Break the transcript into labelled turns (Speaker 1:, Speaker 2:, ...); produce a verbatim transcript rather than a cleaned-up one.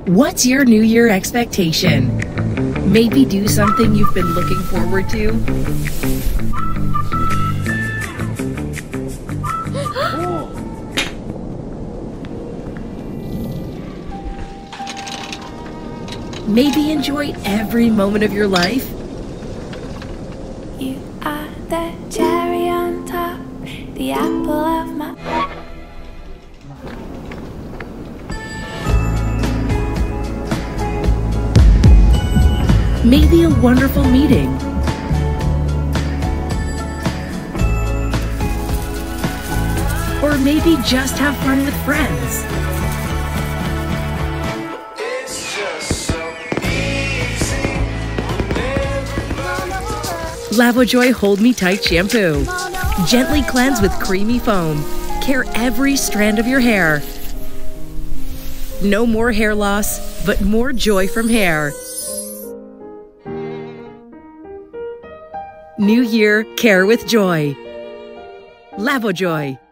Speaker 1: What's your New Year expectation? Maybe do something you've been looking forward to? Maybe enjoy every moment of your life?
Speaker 2: You are the cherry on top, the apple of my eye.
Speaker 1: Maybe a wonderful meeting. Or maybe just have fun with friends. Lavojoy Hold Me Tight Shampoo. Gently cleanse with creamy foam. Care every strand of your hair. No more hair loss, but more joy from hair. New Year, care with joy. Lavojoy.